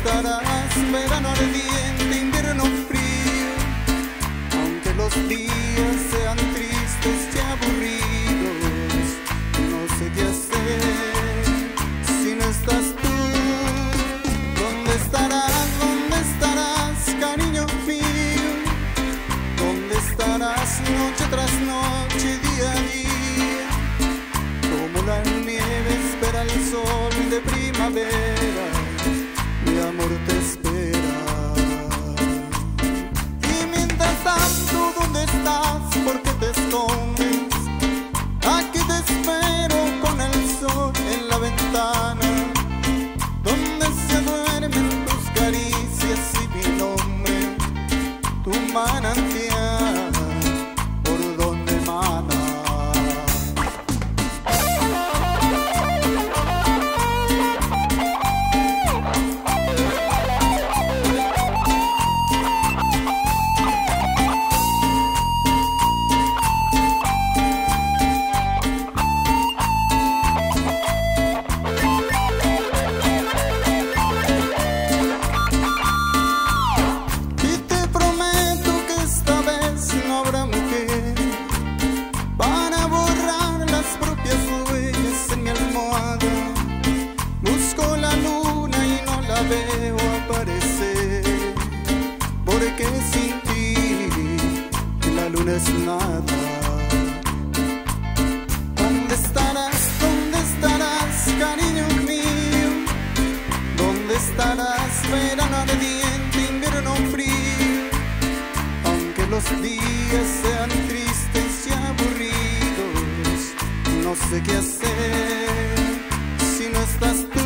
estarás? Verano ardiente, invierno frío. Aunque los días sean tristes y aburridos, no sé qué hacer si no estás tú. ¿Dónde estarás? ¿Dónde estarás, cariño mío? ¿Dónde estarás noche tras noche, día a día? Como la nieve espera el sol de primavera, mi amor te espera. Y mientras tanto, ¿dónde estás? ¿Por qué te escondes? Aquí te espero con el sol en la ventana, donde se duermen tus caricias y mi nombre, tu manantial por donde emana. Busco la luna y no la veo aparecer, porque sin ti la luna es nada. ¿Dónde estarás? ¿Dónde estarás, cariño mío? ¿Dónde estarás? Verano ardiente, invierno frío. Aunque los días sean tristes y aburridos, no sé qué hacer si no estás tú.